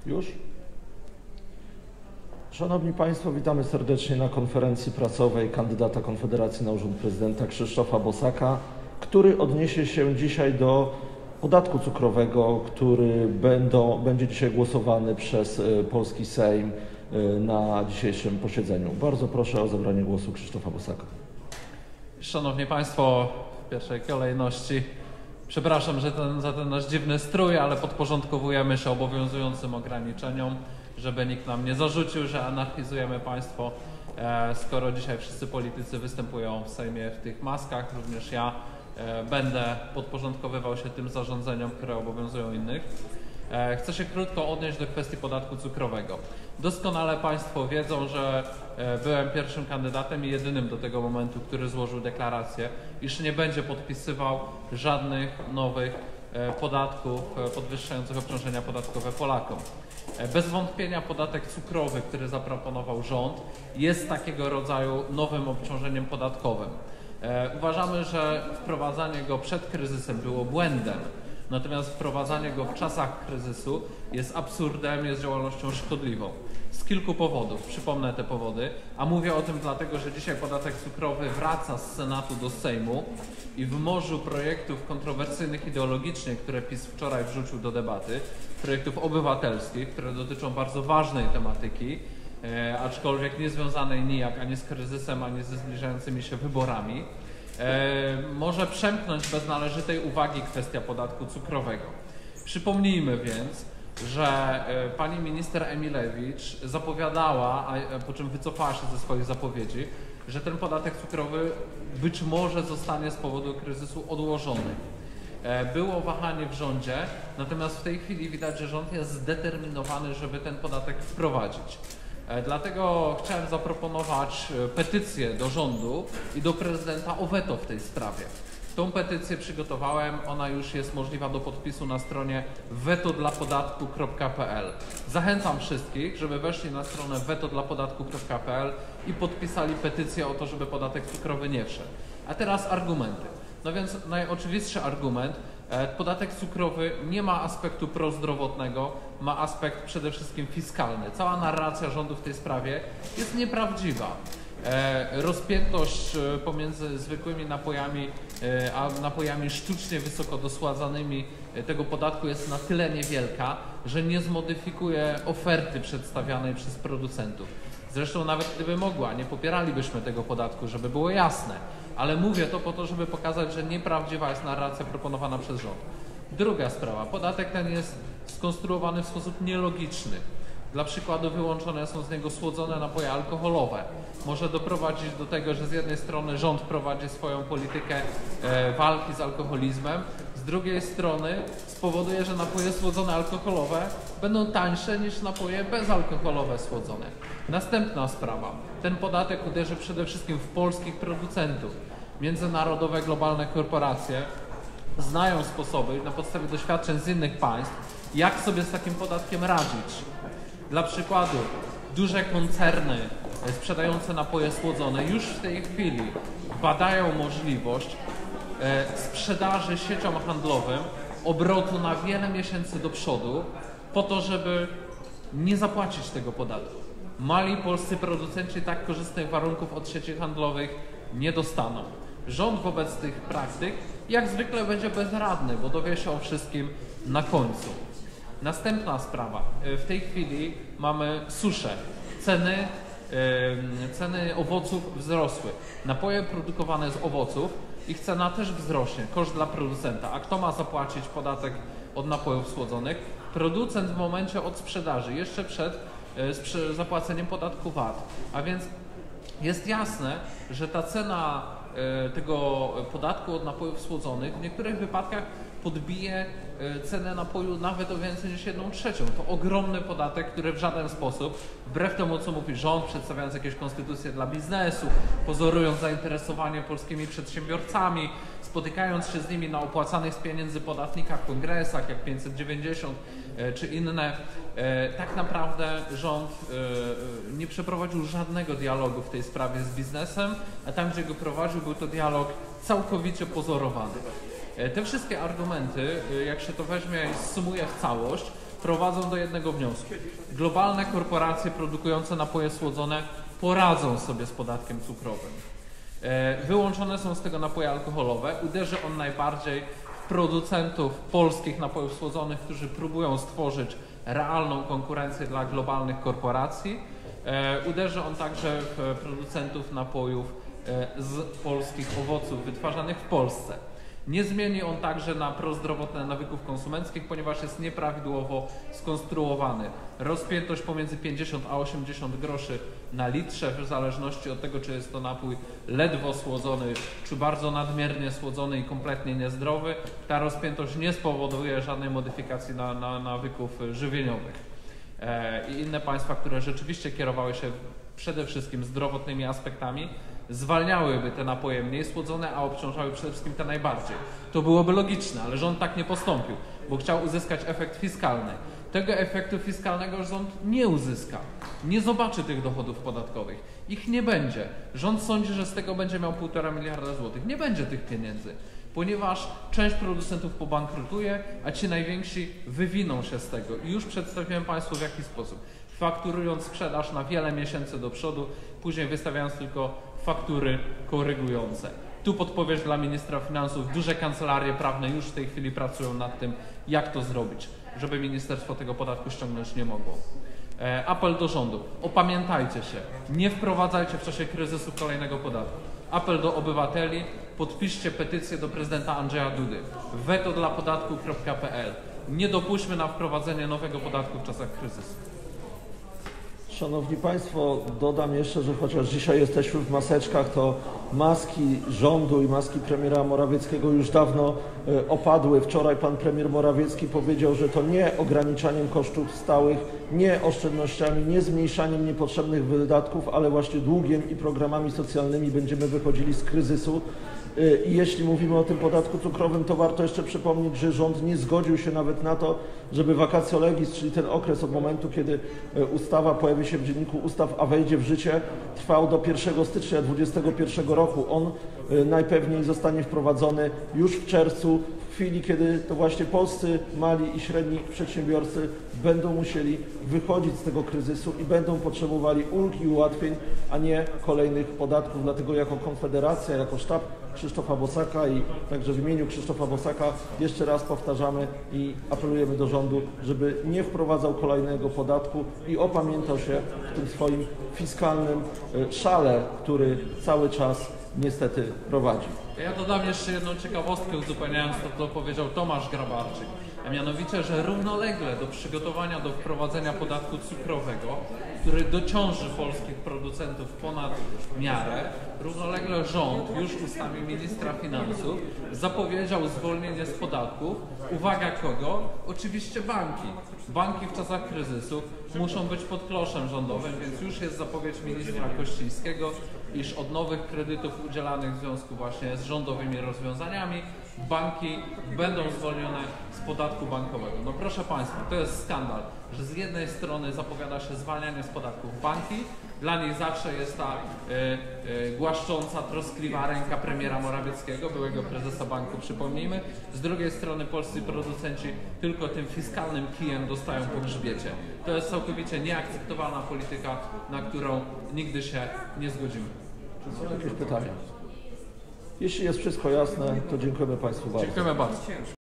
Już? Szanowni Państwo, witamy serdecznie na konferencji prasowej kandydata Konfederacji na urząd prezydenta Krzysztofa Bosaka, który odniesie się dzisiaj do podatku cukrowego, który będzie dzisiaj głosowany przez polski Sejm na dzisiejszym posiedzeniu. Bardzo proszę o zabranie głosu Krzysztofa Bosaka. Szanowni Państwo, w pierwszej kolejności przepraszam za ten nasz dziwny strój, ale podporządkowujemy się obowiązującym ograniczeniom, żeby nikt nam nie zarzucił, że anarchizujemy państwo, skoro dzisiaj wszyscy politycy występują w Sejmie w tych maskach, również ja będę podporządkowywał się tym zarządzeniom, które obowiązują innych. Chcę się krótko odnieść do kwestii podatku cukrowego. Doskonale Państwo wiedzą, że byłem pierwszym kandydatem i jedynym do tego momentu, który złożył deklarację, iż nie będzie podpisywał żadnych nowych podatków podwyższających obciążenia podatkowe Polakom. Bez wątpienia podatek cukrowy, który zaproponował rząd, jest takiego rodzaju nowym obciążeniem podatkowym. Uważamy, że wprowadzanie go przed kryzysem było błędem, natomiast wprowadzanie go w czasach kryzysu jest absurdem, jest działalnością szkodliwą. Z kilku powodów, przypomnę te powody, a mówię o tym dlatego, że dzisiaj podatek cukrowy wraca z Senatu do Sejmu i w morzu projektów kontrowersyjnych ideologicznie, które PiS wczoraj wrzucił do debaty, projektów obywatelskich, które dotyczą bardzo ważnej tematyki, aczkolwiek nie związanej nijak ani z kryzysem, ani ze zbliżającymi się wyborami, może przemknąć bez należytej uwagi kwestia podatku cukrowego. Przypomnijmy więc, że pani minister Emilewicz zapowiadała, po czym wycofała się ze swoich zapowiedzi, że ten podatek cukrowy być może zostanie z powodu kryzysu odłożony. Było wahanie w rządzie, natomiast w tej chwili widać, że rząd jest zdeterminowany, żeby ten podatek wprowadzić. Dlatego chciałem zaproponować petycję do rządu i do prezydenta o weto w tej sprawie. Tą petycję przygotowałem, ona już jest możliwa do podpisu na stronie wetodlapodatku.pl. Zachęcam wszystkich, żeby weszli na stronę wetodlapodatku.pl i podpisali petycję o to, żeby podatek cukrowy nie wszedł. A teraz argumenty. No więc najoczywistszy argument, podatek cukrowy nie ma aspektu prozdrowotnego, ma aspekt przede wszystkim fiskalny. Cała narracja rządu w tej sprawie jest nieprawdziwa. Rozpiętość pomiędzy zwykłymi napojami a napojami sztucznie wysoko dosładzanymi tego podatku jest na tyle niewielka, że nie zmodyfikuje oferty przedstawianej przez producentów. Zresztą nawet gdyby mogła, nie popieralibyśmy tego podatku, żeby było jasne. Ale mówię to po to, żeby pokazać, że nieprawdziwa jest narracja proponowana przez rząd. Druga sprawa. Podatek ten jest skonstruowany w sposób nielogiczny. Dla przykładu wyłączone są z niego słodzone napoje alkoholowe. Może doprowadzić do tego, że z jednej strony rząd prowadzi swoją politykę walki z alkoholizmem, z drugiej strony spowoduje, że napoje słodzone alkoholowe będą tańsze niż napoje bezalkoholowe słodzone. Następna sprawa. Ten podatek uderzy przede wszystkim w polskich producentów. Międzynarodowe, globalne korporacje znają sposoby na podstawie doświadczeń z innych państw, jak sobie z takim podatkiem radzić. Dla przykładu, duże koncerny sprzedające napoje słodzone już w tej chwili badają możliwość sprzedaży sieciom handlowym obrotu na wiele miesięcy do przodu po to, żeby nie zapłacić tego podatku. Mali polscy producenci tak korzystnych warunków od sieci handlowych nie dostaną. Rząd wobec tych praktyk jak zwykle będzie bezradny, bo dowie się o wszystkim na końcu. Następna sprawa. W tej chwili mamy suszę. Ceny owoców wzrosły. Napoje produkowane z owoców, ich cena też wzrośnie, koszt dla producenta. A kto ma zapłacić podatek od napojów słodzonych? Producent w momencie od sprzedaży, jeszcze przed zapłaceniem podatku VAT. A więc jest jasne, że ta cena tego podatku od napojów słodzonych w niektórych wypadkach podbije cenę napoju nawet o więcej niż 1/3. To ogromny podatek, który w żaden sposób, wbrew temu co mówi rząd, przedstawiając jakieś konstytucje dla biznesu, pozorując zainteresowanie polskimi przedsiębiorcami, spotykając się z nimi na opłacanych z pieniędzy podatnika kongresach jak 590 czy inne, tak naprawdę rząd nie przeprowadził żadnego dialogu w tej sprawie z biznesem, a tam gdzie go prowadził, był to dialog całkowicie pozorowany. Te wszystkie argumenty, jak się to weźmie i zsumuje w całość, prowadzą do jednego wniosku. Globalne korporacje produkujące napoje słodzone poradzą sobie z podatkiem cukrowym. Wyłączone są z tego napoje alkoholowe. Uderzy on najbardziej w producentów polskich napojów słodzonych, którzy próbują stworzyć realną konkurencję dla globalnych korporacji. Uderzy on także w producentów napojów z polskich owoców wytwarzanych w Polsce. Nie zmieni on także na prozdrowotne nawyków konsumenckich, ponieważ jest nieprawidłowo skonstruowany. Rozpiętość pomiędzy 50 a 80 groszy na litrze, w zależności od tego, czy jest to napój ledwo słodzony, czy bardzo nadmiernie słodzony i kompletnie niezdrowy. Ta rozpiętość nie spowoduje żadnej modyfikacji nawyków żywieniowych. I inne państwa, które rzeczywiście kierowały się przede wszystkim zdrowotnymi aspektami, zwalniałyby te napoje mniej słodzone, a obciążały przede wszystkim te najbardziej. To byłoby logiczne, ale rząd tak nie postąpił, bo chciał uzyskać efekt fiskalny. Tego efektu fiskalnego rząd nie uzyska. Nie zobaczy tych dochodów podatkowych. Ich nie będzie. Rząd sądzi, że z tego będzie miał 1,5 miliarda złotych. Nie będzie tych pieniędzy, ponieważ część producentów pobankrutuje, a ci najwięksi wywiną się z tego. I już przedstawiłem Państwu w jaki sposób. Fakturując sprzedaż na wiele miesięcy do przodu, później wystawiając tylko faktury korygujące. Tu podpowiedź dla ministra finansów. Duże kancelarie prawne już w tej chwili pracują nad tym, jak to zrobić, żeby ministerstwo tego podatku ściągnąć nie mogło. Apel do rządu. Opamiętajcie się. Nie wprowadzajcie w czasie kryzysu kolejnego podatku. Apel do obywateli. Podpiszcie petycję do prezydenta Andrzeja Dudy. Weto dla podatku.pl. Nie dopuśćmy na wprowadzenie nowego podatku w czasach kryzysu. Szanowni Państwo, dodam jeszcze, że chociaż dzisiaj jesteśmy w maseczkach, to maski rządu i maski premiera Morawieckiego już dawno opadły. Wczoraj pan premier Morawiecki powiedział, że to nie ograniczaniem kosztów stałych, nie oszczędnościami, nie zmniejszaniem niepotrzebnych wydatków, ale właśnie długiem i programami socjalnymi będziemy wychodzili z kryzysu. I jeśli mówimy o tym podatku cukrowym, to warto jeszcze przypomnieć, że rząd nie zgodził się nawet na to, żeby vacatio legis, czyli ten okres od momentu, kiedy ustawa pojawi się w Dzienniku Ustaw, a wejdzie w życie, trwał do 1 stycznia 2021 roku. On najpewniej zostanie wprowadzony już w czerwcu, w chwili, kiedy to właśnie polscy mali i średni przedsiębiorcy będą musieli wychodzić z tego kryzysu i będą potrzebowali ulg i ułatwień, a nie kolejnych podatków. Dlatego jako Konfederacja, jako sztab Krzysztofa Bosaka i także w imieniu Krzysztofa Bosaka jeszcze raz powtarzamy i apelujemy do rządu, żeby nie wprowadzał kolejnego podatku i opamiętał się w tym swoim fiskalnym szale, który cały czas niestety prowadzi. Ja dodam jeszcze jedną ciekawostkę, uzupełniając to, co powiedział Tomasz Grabarczyk, a mianowicie, że równolegle do przygotowania do wprowadzenia podatku cukrowego, który dociąży polskich producentów ponad miarę, równolegle rząd już ustami ministra finansów zapowiedział zwolnienie z podatków. Uwaga kogo? Oczywiście banki. Banki w czasach kryzysu muszą być pod kloszem rządowym, więc już jest zapowiedź ministra Kościńskiego, iż od nowych kredytów udzielanych w związku właśnie z rządowymi rozwiązaniami banki będą zwolnione z podatku bankowego. No proszę Państwa, to jest skandal, że z jednej strony zapowiada się zwalnianie z podatków banki, dla nich zawsze jest ta głaszcząca, troskliwa ręka premiera Morawieckiego, byłego prezesa banku, przypomnijmy. Z drugiej strony polscy producenci tylko tym fiskalnym kijem dostają po grzbiecie. To jest całkowicie nieakceptowalna polityka, na którą nigdy się nie zgodzimy. Czy są jakieś pytania? Jeśli jest wszystko jasne, to dziękujemy Państwu bardzo. Dziękujemy bardzo.